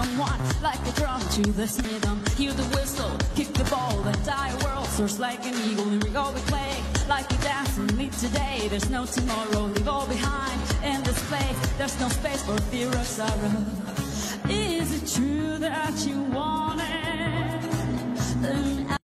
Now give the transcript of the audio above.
someone like a drum to the rhythm. Hear the whistle, kick the ball, the entire world soars like an eagle. And we all we play like we dance and meet today. There's no tomorrow, leave all behind in this place. There's no space for fear or sorrow.